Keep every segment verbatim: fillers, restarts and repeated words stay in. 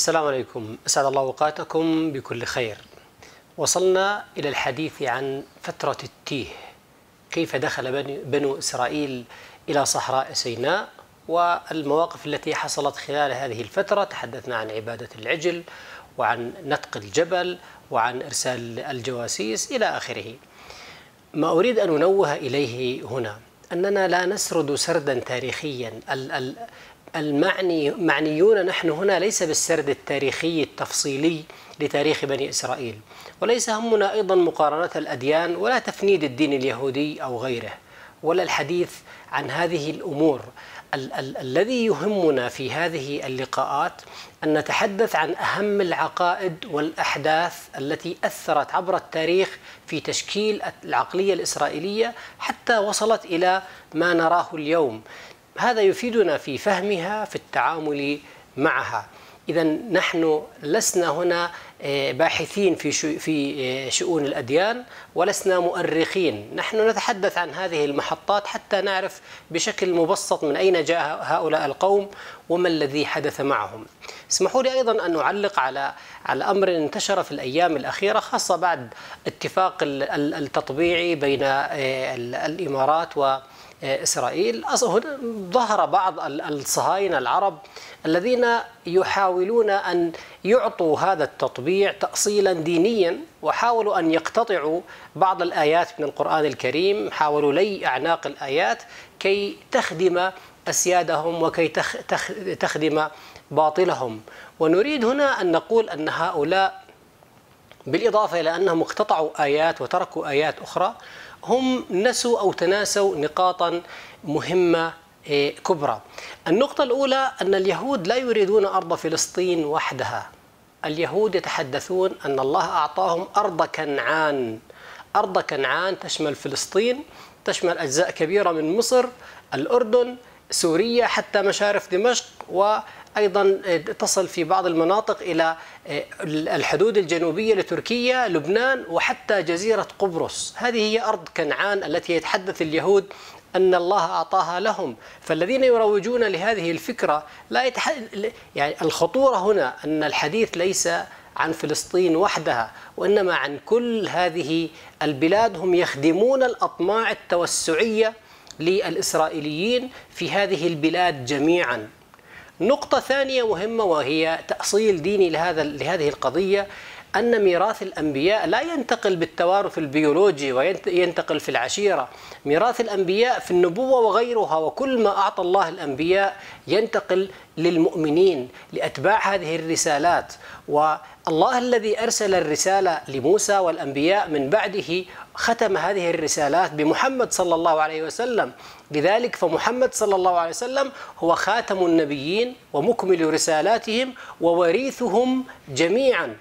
السلام عليكم، أسعد الله أوقاتكم بكل خير. وصلنا إلى الحديث عن فترة التيه، كيف دخل بنو إسرائيل إلى صحراء سيناء والمواقف التي حصلت خلال هذه الفترة. تحدثنا عن عبادة العجل وعن نطق الجبل وعن إرسال الجواسيس إلى آخره. ما أريد أن أنوه إليه هنا أننا لا نسرد سردا تاريخيا. المعني معنيون نحن هنا ليس بالسرد التاريخي التفصيلي لتاريخ بني إسرائيل، وليس همنا أيضا مقارنة الأديان ولا تفنيد الدين اليهودي أو غيره، ولا الحديث عن هذه الأمور. ال ال الذي يهمنا في هذه اللقاءات أن نتحدث عن أهم العقائد والأحداث التي أثرت عبر التاريخ في تشكيل العقلية الإسرائيلية حتى وصلت إلى ما نراه اليوم. هذا يفيدنا في فهمها، في التعامل معها. إذا نحن لسنا هنا باحثين في في شؤون الأديان ولسنا مؤرخين، نحن نتحدث عن هذه المحطات حتى نعرف بشكل مبسط من أين جاء هؤلاء القوم وما الذي حدث معهم. اسمحوا لي أيضا أن أعلق على على أمر انتشر في الأيام الأخيرة، خاصة بعد اتفاق التطبيعي بين الإمارات و إسرائيل. ظهر بعض الصهاينة العرب الذين يحاولون أن يعطوا هذا التطبيع تأصيلا دينيا، وحاولوا أن يقتطعوا بعض الآيات من القرآن الكريم، حاولوا لي أعناق الآيات كي تخدم أسيادهم وكي تخدم باطلهم. ونريد هنا أن نقول أن هؤلاء بالإضافة إلى أنهم اقتطعوا آيات وتركوا آيات أخرى، هم نسوا أو تناسوا نقاطا مهمة كبرى. النقطة الأولى أن اليهود لا يريدون أرض فلسطين وحدها. اليهود يتحدثون أن الله أعطاهم أرض كنعان. أرض كنعان تشمل فلسطين، تشمل أجزاء كبيرة من مصر، الأردن، سوريا، حتى مشارف دمشق، وأيضا تصل في بعض المناطق إلى الحدود الجنوبية لتركيا، لبنان، وحتى جزيرة قبرص. هذه هي أرض كنعان التي يتحدث اليهود أن الله أعطاها لهم. فالذين يروجون لهذه الفكرة لا يتح... يعني الخطورة هنا أن الحديث ليس عن فلسطين وحدها، وإنما عن كل هذه البلاد. هم يخدمون الأطماع التوسعية للإسرائيليين في هذه البلاد جميعا. نقطة ثانية مهمة وهي تأصيل ديني لهذا لهذه القضية، أن ميراث الأنبياء لا ينتقل بالتوارث البيولوجي وينتقل في العشيرة. ميراث الأنبياء في النبوة وغيرها، وكل ما أعطى الله الأنبياء ينتقل للمؤمنين، لأتباع هذه الرسالات. والله الذي أرسل الرسالة لموسى والأنبياء من بعده ختم هذه الرسالات بمحمد صلى الله عليه وسلم. لذلك فمحمد صلى الله عليه وسلم هو خاتم النبيين ومكمل رسالاتهم ووريثهم جميعا.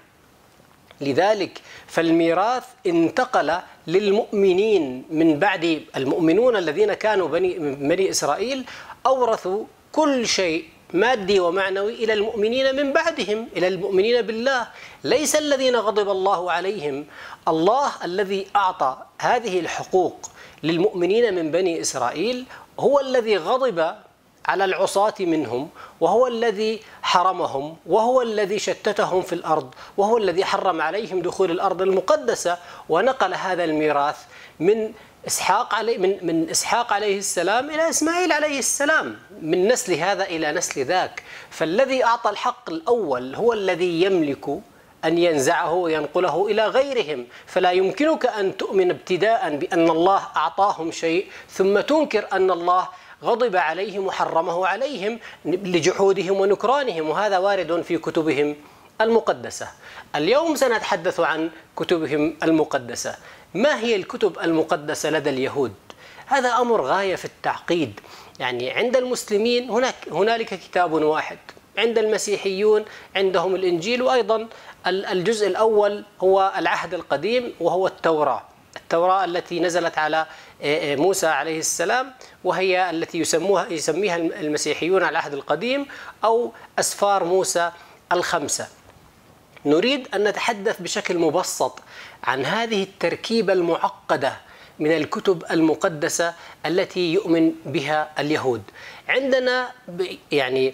لذلك فالميراث انتقل للمؤمنين من بعد. المؤمنون الذين كانوا بني, بني إسرائيل أورثوا كل شيء مادي ومعنوي إلى المؤمنين من بعدهم، إلى المؤمنين بالله. ليس الذين غضب الله عليهم. الله الذي أعطى هذه الحقوق للمؤمنين من بني إسرائيل هو الذي غضب على العصاة منهم، وهو الذي حرمهم، وهو الذي شتتهم في الأرض، وهو الذي حرم عليهم دخول الأرض المقدسة، ونقل هذا الميراث من إسحاق عليه من من إسحاق عليه السلام إلى إسماعيل عليه السلام، من نسل هذا إلى نسل ذاك. فالذي أعطى الحق الأول هو الذي يملك أن ينزعه وينقله إلى غيرهم. فلا يمكنك أن تؤمن ابتداء بأن الله أعطاهم شيء ثم تنكر أن الله غضب عليهم وحرمه عليهم لجحودهم ونكرانهم، وهذا وارد في كتبهم المقدسة. اليوم سنتحدث عن كتبهم المقدسة. ما هي الكتب المقدسة لدى اليهود؟ هذا أمر غاية في التعقيد. يعني عند المسلمين هناك هنالك كتاب واحد، عند المسيحيون عندهم الإنجيل، وأيضا الجزء الأول هو العهد القديم وهو التوراة. التوراة التي نزلت على موسى عليه السلام، وهي التي يسموها يسميها المسيحيون العهد القديم أو أسفار موسى الخمسة. نريد أن نتحدث بشكل مبسط عن هذه التركيبة المعقدة من الكتب المقدسة التي يؤمن بها اليهود. عندنا يعني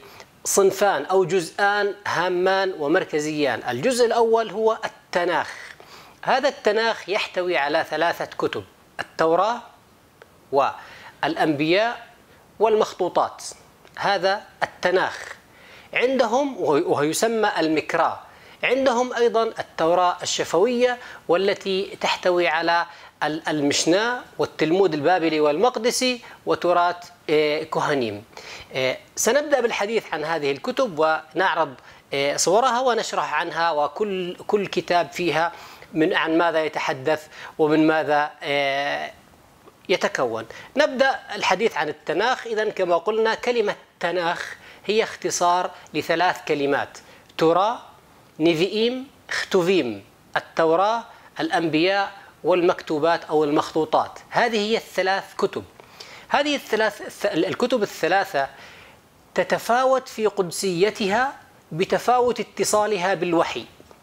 صنفان أو جزءان هامان ومركزيان. الجزء الأول هو التناخ. هذا التناخ يحتوي على ثلاثة كتب: التوراة والأنبياء والمخطوطات. هذا التناخ عندهم، وهو يسمى المكراه. عندهم أيضا التوراة الشفوية والتي تحتوي على المشناه والتلمود البابلي والمقدسي وتراث كهنيم. سنبدأ بالحديث عن هذه الكتب ونعرض صورها ونشرح عنها، وكل كل كتاب فيها من عن ماذا يتحدث ومن ماذا يتكون. نبدأ الحديث عن التناخ. إذن كما قلنا، كلمة تناخ هي اختصار لثلاث كلمات: توراه، نيفيئيم، ختوفيم. التوراة، الأنبياء، والمكتوبات أو المخطوطات. هذه هي الثلاث كتب. هذه الثلاث الكتب الثلاثة تتفاوت في قدسيتها بتفاوت اتصالها بالوحي.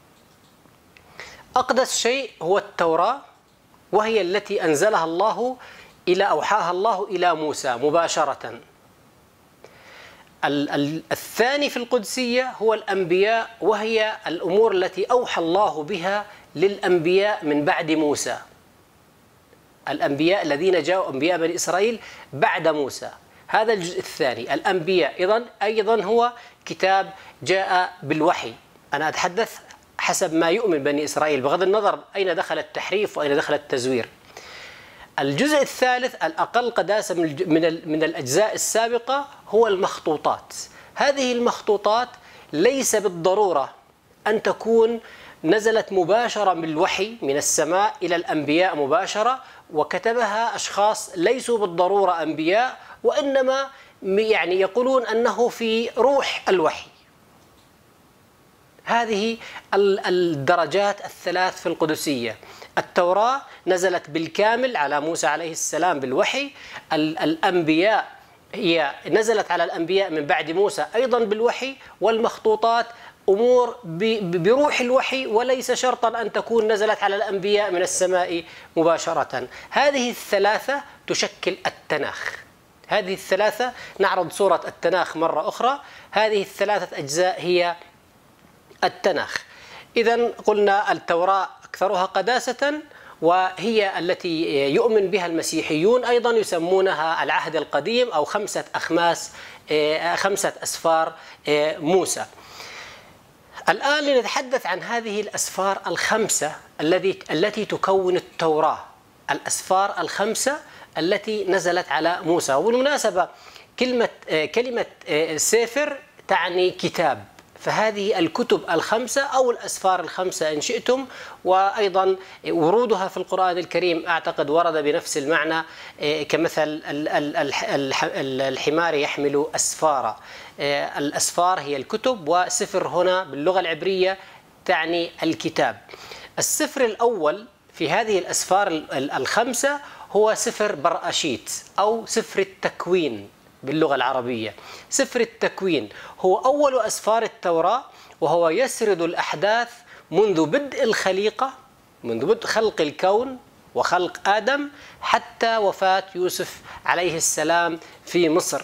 أقدس شيء هو التوراة، وهي التي أنزلها الله إلى أوحاها الله إلى موسى مباشرة. الثاني في القدسية هو الأنبياء، وهي الأمور التي أوحى الله بها للأنبياء من بعد موسى. الأنبياء الذين جاءوا أنبياء بني إسرائيل بعد موسى. هذا الجزء الثاني. الأنبياء إذن أيضا هو كتاب جاء بالوحي. أنا أتحدث حسب ما يؤمن بني إسرائيل، بغض النظر أين دخل التحريف وأين دخل التزوير. الجزء الثالث الأقل قداسة من من الأجزاء السابقة هو المخطوطات. هذه المخطوطات ليس بالضرورة أن تكون نزلت مباشرة بالوحي من السماء إلى الأنبياء مباشرة، وكتبها أشخاص ليسوا بالضرورة أنبياء، وإنما يعني يقولون أنه في روح الوحي. هذه الدرجات الثلاث في القدسية. التوراة نزلت بالكامل على موسى عليه السلام بالوحي. الأنبياء هي نزلت على الأنبياء من بعد موسى أيضا بالوحي. والمخطوطات أمور بروح الوحي، وليس شرطا أن تكون نزلت على الأنبياء من السماء مباشرة. هذه الثلاثة تشكل التناخ. هذه الثلاثة نعرض صورة التناخ مرة أخرى. هذه الثلاثة أجزاء هي التناخ. إذن قلنا التوراة أكثرها قداسة، وهي التي يؤمن بها المسيحيون، أيضا يسمونها العهد القديم أو خمسة أخماس، خمسة أسفار موسى. الآن لنتحدث عن هذه الأسفار الخمسة التي التي تكون التوراة. الأسفار الخمسة التي نزلت على موسى. وبالمناسبة كلمة كلمة سفر تعني كتاب، فهذه الكتب الخمسة أو الأسفار الخمسة إن شئتم. وأيضا ورودها في القرآن الكريم أعتقد ورد بنفس المعنى، كمثل الحمار يحمل أسفارا. الأسفار هي الكتب، وسفر هنا باللغة العبرية تعني الكتاب. السفر الأول في هذه الأسفار الخمسة هو سفر برأشيت أو سفر التكوين باللغة العربية. سفر التكوين هو أول أسفار التوراة، وهو يسرد الأحداث منذ بدء الخليقة، منذ بدء خلق الكون وخلق آدم حتى وفاة يوسف عليه السلام في مصر.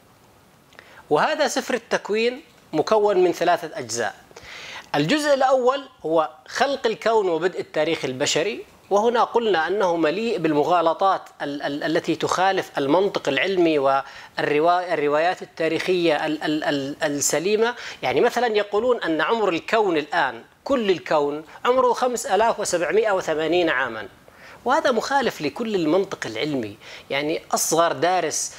وهذا سفر التكوين مكون من ثلاثة أجزاء. الجزء الأول هو خلق الكون وبدء التاريخ البشري، وهنا قلنا أنه مليء بالمغالطات ال ال التي تخالف المنطق العلمي والروايات التاريخية ال ال ال السليمة. يعني مثلا يقولون أن عمر الكون الآن، كل الكون عمره خمسة آلاف وسبعمئة وثمانين عاما، وهذا مخالف لكل المنطق العلمي. يعني أصغر دارس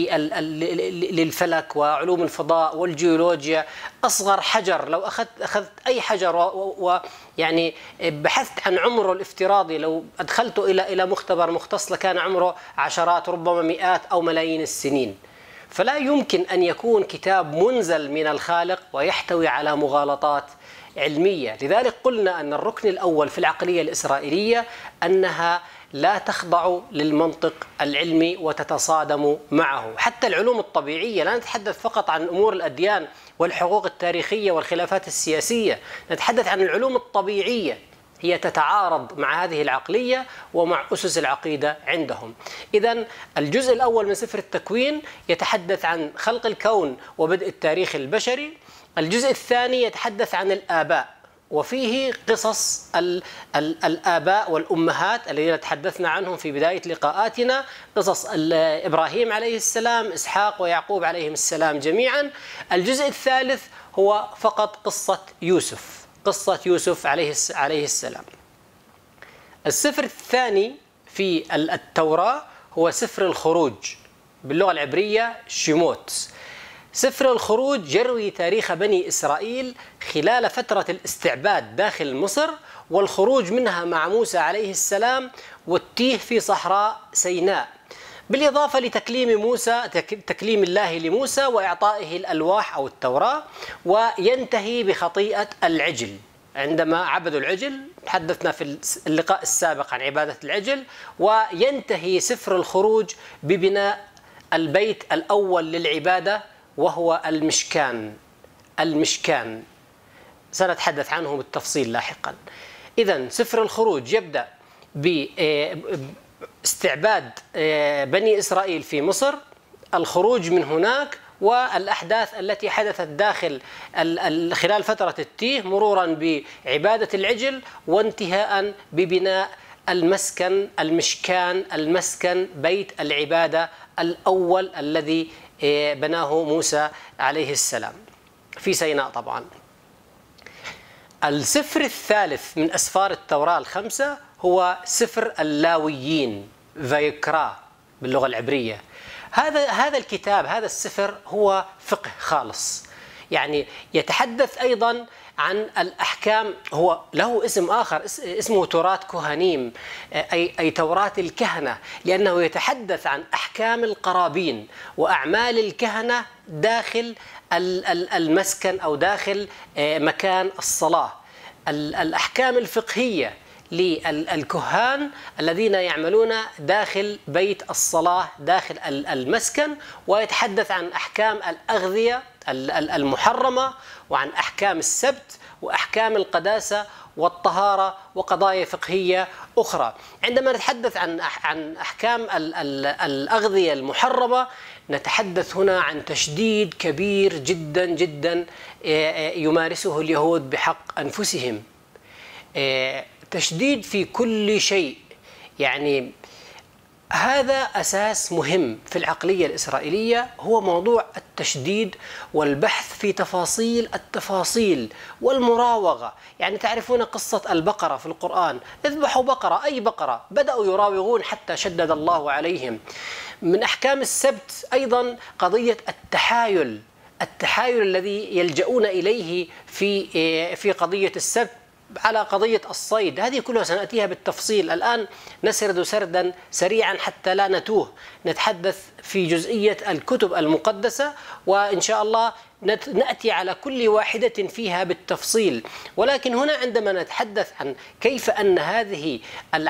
للفلك وعلوم الفضاء والجيولوجيا، أصغر حجر لو أخذت أخذت أي حجر ويعني بحثت عن عمره الافتراضي، لو أدخلته إلى إلى مختبر مختص لكان عمره عشرات ربما مئات أو ملايين السنين. فلا يمكن أن يكون كتاب منزل من الخالق ويحتوي على مغالطات علمية. لذلك قلنا أن الركن الأول في العقلية الإسرائيلية أنها لا تخضع للمنطق العلمي وتتصادم معه. حتى العلوم الطبيعية، لا نتحدث فقط عن أمور الأديان والحقوق التاريخية والخلافات السياسية، نتحدث عن العلوم الطبيعية. هي تتعارض مع هذه العقلية ومع أسس العقيدة عندهم. إذن الجزء الأول من سفر التكوين يتحدث عن خلق الكون وبدء التاريخ البشري. الجزء الثاني يتحدث عن الآباء، وفيه قصص ال ال الآباء والأمهات الذين تحدثنا عنهم في بداية لقاءاتنا، قصص إبراهيم عليه السلام، إسحاق ويعقوب عليهم السلام جميعا. الجزء الثالث هو فقط قصة يوسف، قصة يوسف عليه عليه السلام. السفر الثاني في التوراة هو سفر الخروج، باللغة العبرية شيموت. سفر الخروج يروي تاريخ بني إسرائيل خلال فترة الاستعباد داخل مصر والخروج منها مع موسى عليه السلام والتيه في صحراء سيناء، بالإضافة لتكليم موسى تكليم الله لموسى وإعطائه الألواح أو التوراة، وينتهي بخطيئة العجل عندما عبدوا العجل. تحدثنا في اللقاء السابق عن عبادة العجل. وينتهي سفر الخروج ببناء البيت الأول للعبادة وهو المشكان. المشكان سنتحدث عنه بالتفصيل لاحقا. إذن سفر الخروج يبدأ باستعباد بني إسرائيل في مصر، الخروج من هناك، والأحداث التي حدثت داخل خلال فترة التيه، مرورا بعبادة العجل، وانتهاء ببناء المسكن المشكان المسكن بيت العبادة الأول الذي بناه موسى عليه السلام في سيناء طبعا. السفر الثالث من أسفار التوراة الخمسة هو سفر اللاويين، فيكرا باللغة العبرية. هذا هذا الكتاب هذا السفر هو فقه خالص، يعني يتحدث أيضا عن الأحكام. هو له اسم آخر اسمه توراة كهنيم، أي أي توراة الكهنة، لأنه يتحدث عن أحكام القرابين وأعمال الكهنة داخل المسكن أو داخل مكان الصلاة، الأحكام الفقهية للكهان الذين يعملون داخل بيت الصلاة داخل المسكن. ويتحدث عن أحكام الأغذية المحرمة، وعن أحكام السبت وأحكام القداسة والطهارة وقضايا فقهية أخرى. عندما نتحدث عن عن أحكام الأغذية المحرمة، نتحدث هنا عن تشديد كبير جدا جدا يمارسه اليهود بحق أنفسهم، تشديد في كل شيء. يعني هذا أساس مهم في العقلية الإسرائيلية، هو موضوع التشديد والبحث في تفاصيل التفاصيل والمراوغة. يعني تعرفون قصة البقرة في القرآن، اذبحوا بقرة، أي بقرة، بدأوا يراوغون حتى شدد الله عليهم. من أحكام السبت أيضا قضية التحايل، التحايل الذي يلجؤون إليه في في قضية السبت على قضية الصيد. هذه كلها سنأتيها بالتفصيل. الآن نسرد سردا سريعا حتى لا نتوه، نتحدث في جزئية الكتب المقدسة، وإن شاء الله نأتي على كل واحدة فيها بالتفصيل. ولكن هنا عندما نتحدث عن كيف أن هذه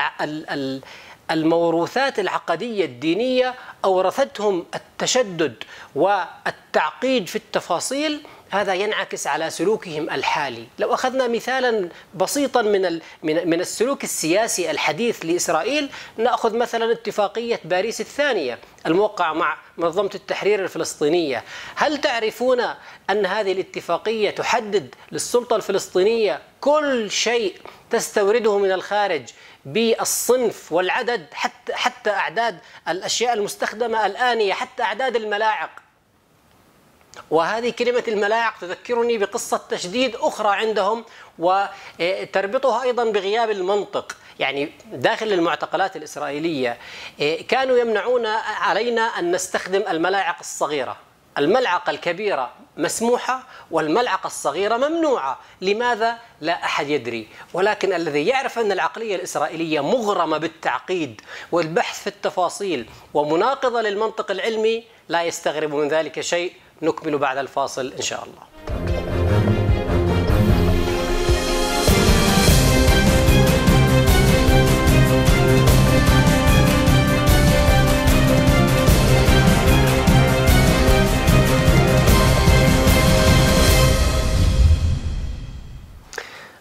الموروثات العقدية الدينية أورثتهم التشدد والتعقيد في التفاصيل، هذا ينعكس على سلوكهم الحالي. لو أخذنا مثالا بسيطا من من السلوك السياسي الحديث لإسرائيل، نأخذ مثلا اتفاقية باريس الثانية الموقعة مع منظمة التحرير الفلسطينية. هل تعرفون أن هذه الاتفاقية تحدد للسلطة الفلسطينية كل شيء تستورده من الخارج بالصنف والعدد، حتى حتى أعداد الأشياء المستخدمة الآنية، حتى أعداد الملاعق. وهذه كلمة الملاعق تذكرني بقصة تشديد أخرى عندهم، وتربطها أيضا بغياب المنطق. يعني داخل المعتقلات الإسرائيلية كانوا يمنعون علينا أن نستخدم الملاعق الصغيرة، الملعقة الكبيرة مسموحة والملعقة الصغيرة ممنوعة. لماذا؟ لا أحد يدري، ولكن الذي يعرف أن العقلية الإسرائيلية مغرمة بالتعقيد والبحث في التفاصيل ومناقضة للمنطق العلمي لا يستغرب من ذلك شيء. نكمل بعد الفاصل إن شاء الله.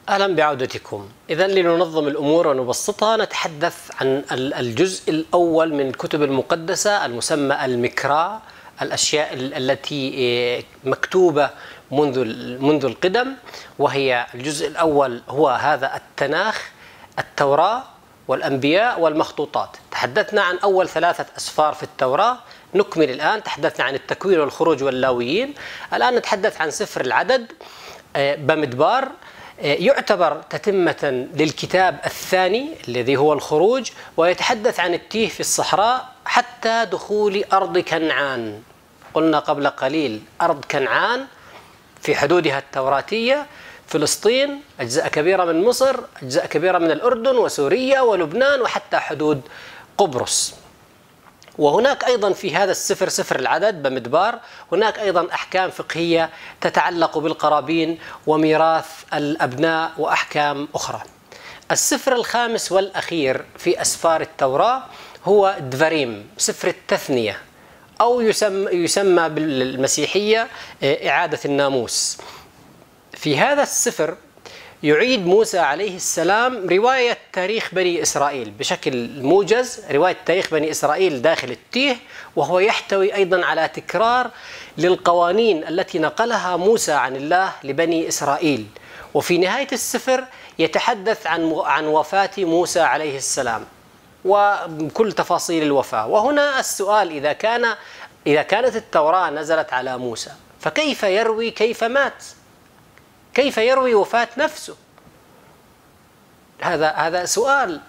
أهلا بعودتكم. إذا لننظم الأمور ونبسطها نتحدث عن الجزء الأول من الكتب المقدسة المسمى المكراء، الأشياء التي مكتوبة منذ منذ القدم، وهي الجزء الأول هو هذا التناخ، التوراة والأنبياء والمخطوطات. تحدثنا عن أول ثلاثة أسفار في التوراة، نكمل الآن. تحدثنا عن التكوين والخروج واللاويين، الآن نتحدث عن سفر العدد بمدبار، يعتبر تتمة للكتاب الثاني الذي هو الخروج، ويتحدث عن التيه في الصحراء حتى دخول أرض كنعان. قلنا قبل قليل أرض كنعان في حدودها التوراتية، فلسطين، أجزاء كبيرة من مصر، أجزاء كبيرة من الأردن وسوريا ولبنان وحتى حدود قبرص. وهناك أيضا في هذا السفر، سفر العدد بمدبار، هناك أيضا أحكام فقهية تتعلق بالقرابين وميراث الأبناء وأحكام أخرى. السفر الخامس والأخير في أسفار التوراة هو دفريم، سفر التثنية، أو يسمى, يسمى بالمسيحية إعادة الناموس. في هذا السفر يعيد موسى عليه السلام رواية تاريخ بني إسرائيل بشكل موجز، رواية تاريخ بني إسرائيل داخل التيه، وهو يحتوي أيضا على تكرار للقوانين التي نقلها موسى عن الله لبني إسرائيل. وفي نهاية السفر يتحدث عن عن وفاة موسى عليه السلام وكل تفاصيل الوفاة. وهنا السؤال، إذا كان إذا كانت التوراة نزلت على موسى، فكيف يروي كيف مات؟ كيف يروي وفاة نفسه؟ هذا هذا سؤال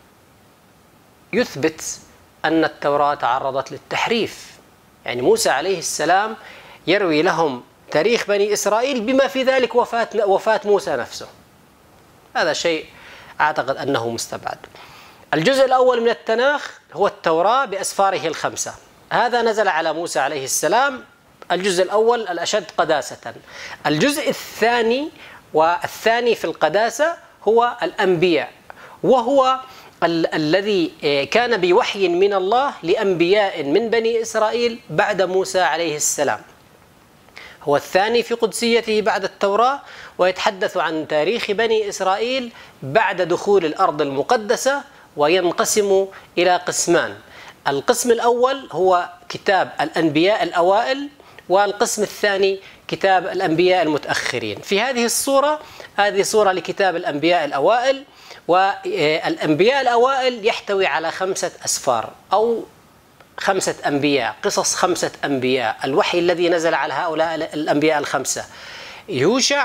يثبت أن التوراة تعرضت للتحريف. يعني موسى عليه السلام يروي لهم تاريخ بني إسرائيل بما في ذلك وفاة وفاة موسى نفسه. هذا شيء أعتقد أنه مستبعد. الجزء الأول من التناخ هو التوراة بأسفاره الخمسة، هذا نزل على موسى عليه السلام، الجزء الأول الأشد قداسة. الجزء الثاني والثاني في القداسة هو الأنبياء، وهو ال الذي كان بوحي من الله لأنبياء من بني إسرائيل بعد موسى عليه السلام. هو الثاني في قدسيته بعد التوراة، ويتحدث عن تاريخ بني إسرائيل بعد دخول الأرض المقدسة، وينقسم إلى قسمان. القسم الأول هو كتاب الأنبياء الأوائل، والقسم الثاني كتاب الأنبياء المتأخرين. في هذه الصورة، هذه صورة لكتاب الأنبياء الأوائل، والأنبياء الأوائل يحتوي على خمسة أسفار أو خمسة أنبياء، قصص خمسة أنبياء، الوحي الذي نزل على هؤلاء الأنبياء الخمسة: يوشع،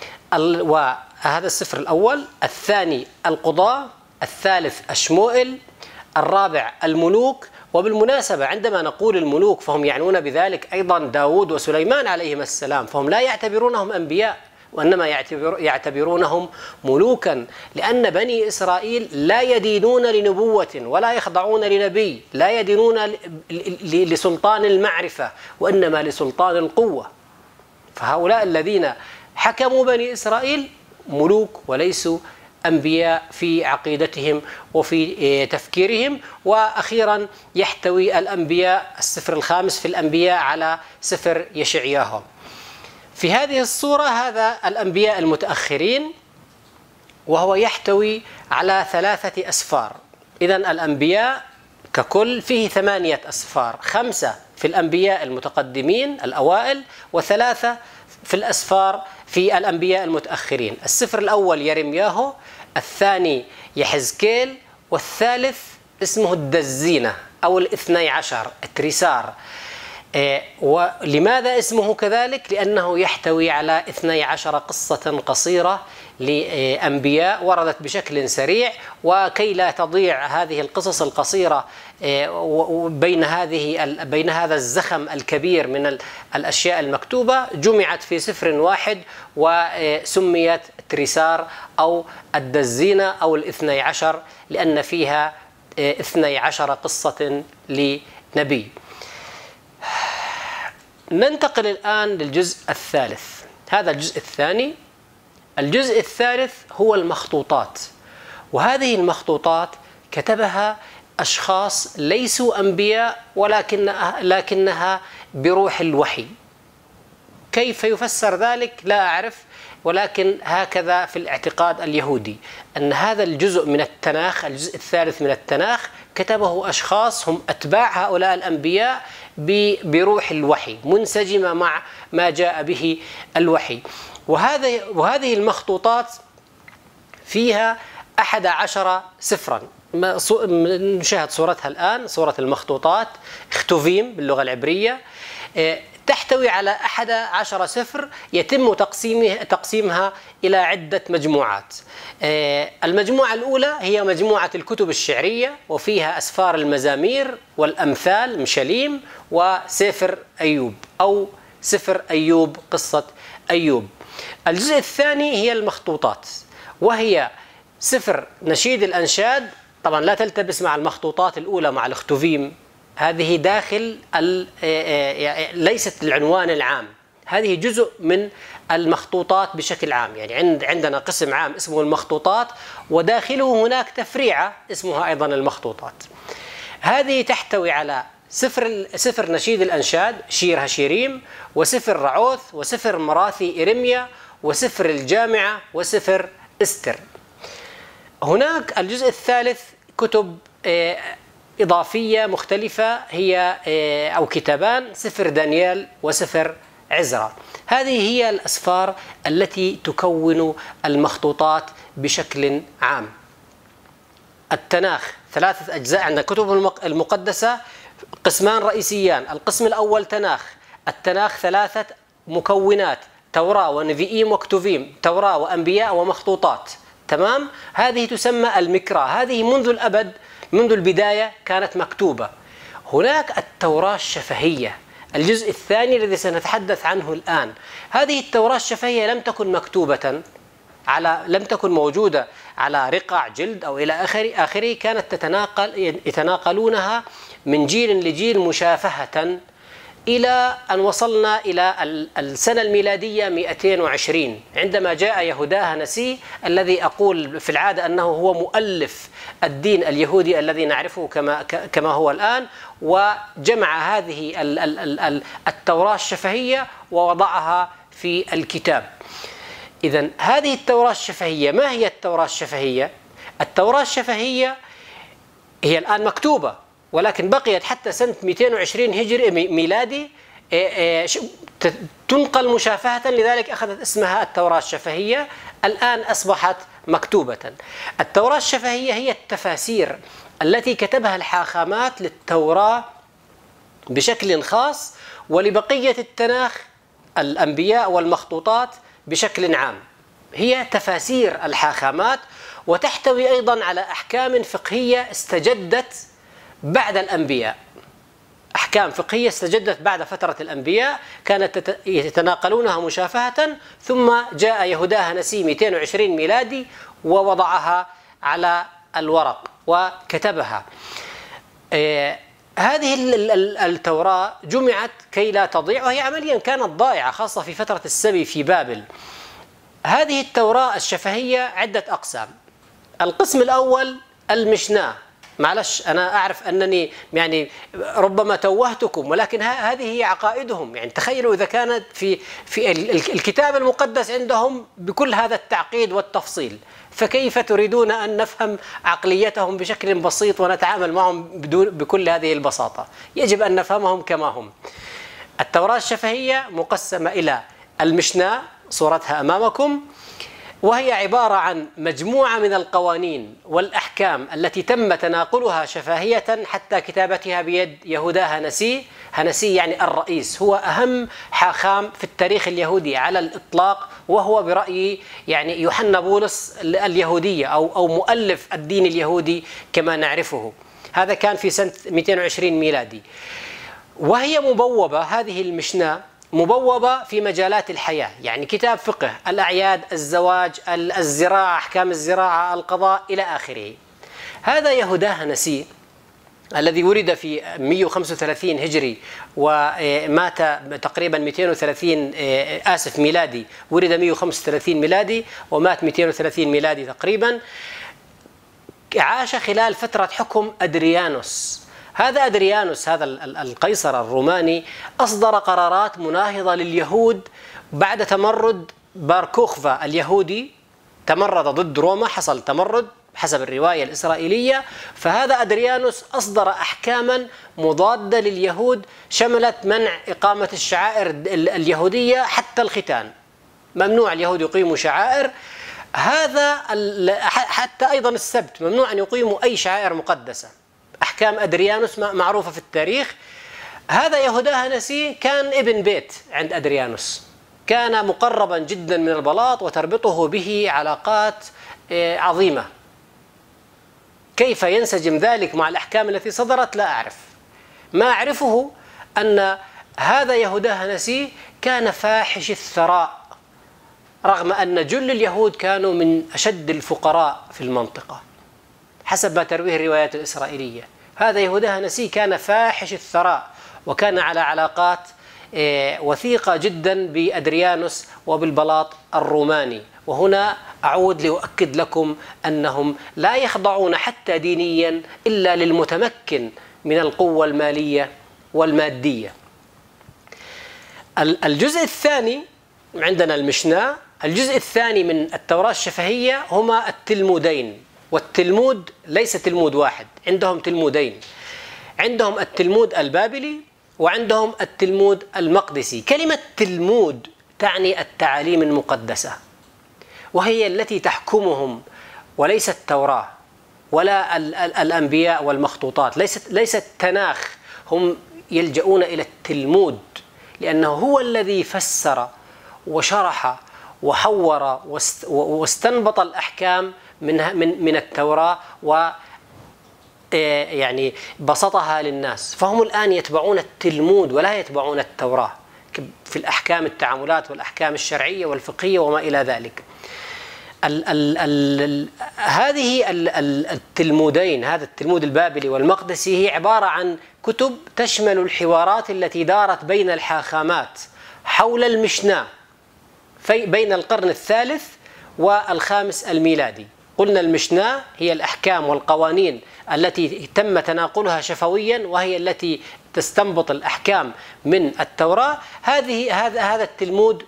وهذا السفر الأول، الثاني القضاة، الثالث أشموئيل، الرابع الملوك. وبالمناسبة عندما نقول الملوك فهم يعنون بذلك أيضا داود وسليمان عليهم السلام، فهم لا يعتبرونهم أنبياء وإنما يعتبر يعتبرونهم ملوكا، لأن بني إسرائيل لا يدينون لنبوة ولا يخضعون لنبي، لا يدينون لسلطان المعرفة وإنما لسلطان القوة. فهؤلاء الذين حكموا بني إسرائيل ملوك وليسوا أنبياء في عقيدتهم وفي تفكيرهم. وأخيرا يحتوي الأنبياء، السفر الخامس في الأنبياء، على سفر يشعياهم. في هذه الصورة هذا الأنبياء المتأخرين، وهو يحتوي على ثلاثة أسفار. إذن الأنبياء ككل فيه ثمانية أسفار، خمسة في الأنبياء المتقدمين الأوائل، وثلاثة في الأسفار في الأنبياء المتأخرين. السفر الأول يرمياهو، الثاني يحزكيل، والثالث اسمه الدزينة أو الاثني عشر التريسار. ولماذا اسمه كذلك؟ لأنه يحتوي على اثني عشر قصة قصيرة لأنبياء وردت بشكل سريع، وكي لا تضيع هذه القصص القصيرة بين هذه بين هذا الزخم الكبير من الأشياء المكتوبة، جمعت في سفر واحد وسميت تريسار أو الدزينة أو الاثني عشر، لأن فيها اثني عشر قصة لنبي. ننتقل الآن للجزء الثالث، هذا الجزء الثاني. الجزء الثالث هو المخطوطات، وهذه المخطوطات كتبها أشخاص ليسوا أنبياء ولكنها لكنها بروح الوحي. كيف يفسر ذلك لا أعرف، ولكن هكذا في الاعتقاد اليهودي، أن هذا الجزء من التناخ، الجزء الثالث من التناخ، كتبه أشخاص هم أتباع هؤلاء الأنبياء بروح الوحي، منسجمة مع ما جاء به الوحي. وهذا وهذه المخطوطات فيها أحد عشر سفرا، نشاهد صورتها الآن، صورة المخطوطات اختوفيم باللغة العبرية، تحتوي على أحد عشر سفر يتم تقسيمها تقسيمها إلى عدة مجموعات. المجموعة الأولى هي مجموعة الكتب الشعرية، وفيها أسفار المزامير والأمثال مشاليم وسفر أيوب أو سفر أيوب، قصة أيوب. الجزء الثاني هي المخطوطات، وهي سفر نشيد الأنشاد، طبعا لا تلتبس مع المخطوطات الأولى مع الاختوفيم، هذه داخل ليست العنوان العام، هذه جزء من المخطوطات بشكل عام. يعني عندنا قسم عام اسمه المخطوطات، وداخله هناك تفريعة اسمها أيضا المخطوطات. هذه تحتوي على سفر سفر نشيد الأنشاد شير هشيريم، وسفر رعوث، وسفر مراثي إيرميا، وسفر الجامعة، وسفر استر. هناك الجزء الثالث كتب إضافية مختلفة، هي أو كتابان، سفر دانيال وسفر عزرا. هذه هي الأسفار التي تكون المخطوطات بشكل عام. التناخ ثلاثة أجزاء، عندنا كتب المقدسة قسمان رئيسيان، القسم الأول تناخ. التناخ ثلاثة مكونات: توراة ونبيين وكتوفيم، توراة وأنبياء ومخطوطات. تمام؟ هذه تسمى المكرى، هذه منذ الأبد، منذ البداية كانت مكتوبة. هناك التوراة الشفهية، الجزء الثاني الذي سنتحدث عنه الآن. هذه التوراة الشفهية لم تكن مكتوبة على لم تكن موجودة على رقع جلد أو إلى آخره آخره كانت تتناقل يتناقلونها من جيل لجيل مشافهة، إلى أن وصلنا إلى السنة الميلادية مئتين وعشرين، عندما جاء يهوداه نسي، الذي أقول في العادة أنه هو مؤلف الدين اليهودي الذي نعرفه كما كما هو الآن، وجمع هذه التوراة الشفهية ووضعها في الكتاب. إذن هذه التوراة الشفهية، ما هي التوراة الشفهية؟ التوراة الشفهية هي الآن مكتوبة، ولكن بقيت حتى سنة مئتين وعشرين هجري ميلادي تنقل مشافهة، لذلك أخذت اسمها التوراة الشفهية. الآن أصبحت مكتوبة. التوراة الشفهية هي التفاسير التي كتبها الحاخامات للتوراة بشكل خاص، ولبقية التناخ الأنبياء والمخطوطات بشكل عام. هي تفاسير الحاخامات، وتحتوي أيضا على أحكام فقهية استجدت بعد الأنبياء، أحكام فقهية استجدت بعد فترة الأنبياء، كانت يتناقلونها مشافهة، ثم جاء يهوداه نسي مئتين وعشرين ميلادي ووضعها على الورق وكتبها. آه هذه التوراة جمعت كي لا تضيع، وهي عمليا كانت ضائعة، خاصة في فترة السبي في بابل. هذه التوراة الشفهية عدة أقسام. القسم الأول المشناه، معلش أنا أعرف أنني يعني ربما توهتكم، ولكن هذه هي عقائدهم. يعني تخيلوا إذا كانت في في الكتاب المقدس عندهم بكل هذا التعقيد والتفصيل، فكيف تريدون أن نفهم عقليتهم بشكل بسيط ونتعامل معهم بدون بكل هذه البساطة؟ يجب أن نفهمهم كما هم. التوراة الشفهية مقسمة إلى المشناه، صورتها أمامكم، وهي عبارة عن مجموعة من القوانين والأحكام التي تم تناقلها شفهية حتى كتابتها بيد يهوداه نسي. هنسي يعني الرئيس، هو أهم حاخام في التاريخ اليهودي على الإطلاق، وهو برأيي يعني يوحنا بولس اليهودية أو أو مؤلف الدين اليهودي كما نعرفه. هذا كان في سنة مئتين وعشرين ميلادي. وهي مبوبة، هذه المشناه مبوبة في مجالات الحياة، يعني كتاب فقه، الأعياد، الزواج، الزراعة، أحكام الزراعة، القضاء إلى آخره. هذا يهوداه نسي الذي ولد في مئة وخمسة وثلاثين هجري ومات تقريبا مئتين وثلاثين آسف ميلادي، ولد مئة وخمسة وثلاثين ميلادي ومات مئتين وثلاثين ميلادي تقريبا. عاش خلال فترة حكم أدريانوس. هذا أدريانوس، هذا القيصر الروماني، أصدر قرارات مناهضة لليهود بعد تمرد بار كوخفا اليهودي تمرد ضد روما، حصل تمرد حسب الرواية الإسرائيلية، فهذا أدريانوس أصدر أحكاما مضادة لليهود شملت منع إقامة الشعائر اليهودية حتى الختان، ممنوع اليهود يقيموا شعائر، هذا حتى أيضا السبت ممنوع أن يقيموا أي شعائر مقدسة. أحكام أدريانوس معروفة في التاريخ. هذا يهودا هنسي كان ابن بيت عند أدريانوس، كان مقربا جدا من البلاط وتربطه به علاقات عظيمة. كيف ينسجم ذلك مع الأحكام التي صدرت لا أعرف. ما أعرفه أن هذا يهودا هنسي كان فاحش الثراء، رغم أن جل اليهود كانوا من أشد الفقراء في المنطقة حسب ما ترويه الروايات الإسرائيلية. هذا يهودا هنسي كان فاحش الثراء، وكان على علاقات وثيقة جدا بأدريانوس وبالبلاط الروماني. وهنا أعود لأؤكد لكم أنهم لا يخضعون حتى دينيا إلا للمتمكن من القوة المالية والمادية. الجزء الثاني عندنا المشناه. الجزء الثاني من التوراة الشفهية هما التلمودين، والتلمود ليس تلمود واحد، عندهم تلمودين، عندهم التلمود البابلي وعندهم التلمود المقدسي. كلمة تلمود تعني التعاليم المقدسة، وهي التي تحكمهم، وليس التوراة ولا الأنبياء والمخطوطات، ليست ليست تناخ. هم يلجؤون إلى التلمود لأنه هو الذي فسر وشرح وحور واستنبط الأحكام من من من التوراة و يعني بسطها للناس. فهم الآن يتبعون التلمود ولا يتبعون التوراة في الأحكام التعاملات والأحكام الشرعية والفقهية وما إلى ذلك. ال ال ال هذه ال ال التلمودين، هذا التلمود البابلي والمقدسي، هي عبارة عن كتب تشمل الحوارات التي دارت بين الحاخامات حول المشناه في بين القرن الثالث والخامس الميلادي. قلنا المشناه هي الأحكام والقوانين التي تم تناقلها شفويا، وهي التي تستنبط الأحكام من التوراة. هذه هذا هذا التلمود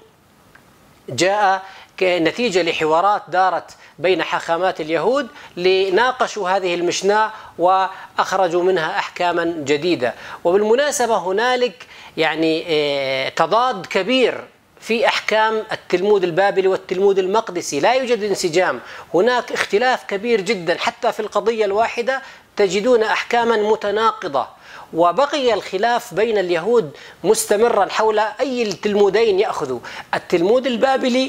جاء كنتيجة لحوارات دارت بين حاخامات اليهود لناقشوا هذه المشناه وأخرجوا منها أحكاما جديدة. وبالمناسبة هنالك يعني تضاد كبير في أحكام التلمود البابلي والتلمود المقدسي، لا يوجد انسجام، هناك اختلاف كبير جدا، حتى في القضية الواحدة تجدون أحكاما متناقضة. وبقي الخلاف بين اليهود مستمرا حول أي التلمودين يأخذوا، التلمود البابلي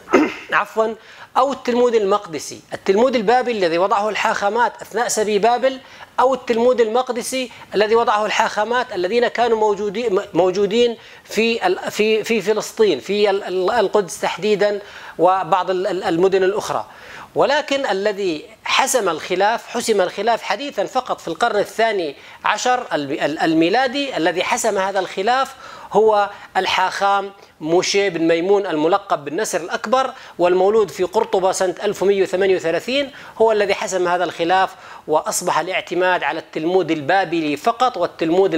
عفوا أو التلمود المقدسي. التلمود البابلي الذي وضعه الحاخامات أثناء سبي بابل، أو التلمود المقدسي الذي وضعه الحاخامات الذين كانوا موجودين موجودين في في في فلسطين، في القدس تحديدا وبعض المدن الأخرى. ولكن الذي حسم الخلاف حسم الخلاف حديثا فقط في القرن الثاني عشر الميلادي، الذي حسم هذا الخلاف هو الحاخام موشي بن ميمون الملقب بالنسر الأكبر، والمولود في قرطبة سنة ألف ومئة وثمانية وثلاثين، هو الذي حسم هذا الخلاف، وأصبح الاعتماد على التلمود البابلي فقط والتلمود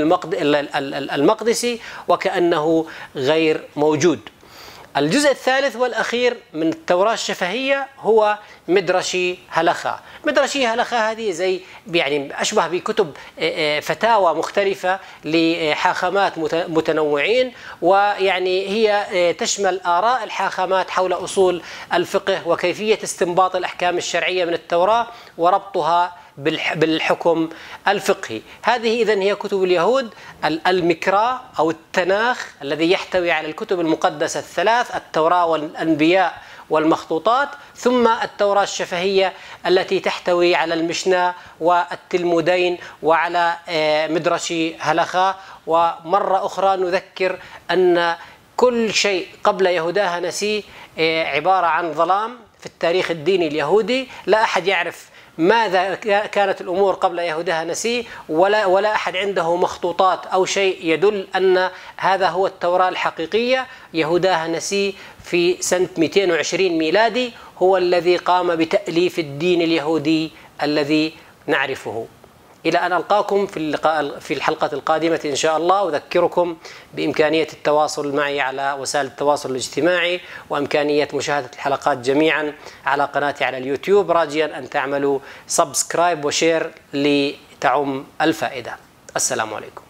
المقدسي وكأنه غير موجود. الجزء الثالث والأخير من التوراة الشفهية هو مدرشي هلخا. مدرشي هلخا هذه زي يعني أشبه بكتب فتاوى مختلفة لحاخامات متنوعين، ويعني هي تشمل آراء الحاخامات حول أصول الفقه وكيفية استنباط الأحكام الشرعية من التوراة وربطها بالحكم الفقهي. هذه إذن هي كتب اليهود: المكراه أو التناخ الذي يحتوي على الكتب المقدسة الثلاث، التوراة والأنبياء والمخطوطات، ثم التوراة الشفهية التي تحتوي على المشناه والتلمودين وعلى مدرشي هلخا. ومرة أخرى نذكر أن كل شيء قبل يهودا هنسي عبارة عن ظلام في التاريخ الديني اليهودي. لا أحد يعرف ماذا كانت الأمور قبل يهودا هنسي، ولا ولا أحد عنده مخطوطات أو شيء يدل أن هذا هو التوراة الحقيقية. يهودا هنسي في سنة مئتين وعشرين ميلادي هو الذي قام بتأليف الدين اليهودي الذي نعرفه. إلى أن ألقاكم في اللقاء في الحلقة القادمة إن شاء الله. أذكركم بإمكانية التواصل معي على وسائل التواصل الاجتماعي، وإمكانية مشاهدة الحلقات جميعا على قناتي على اليوتيوب، راجيا أن تعملوا سبسكرايب وشير لتعم الفائدة. السلام عليكم.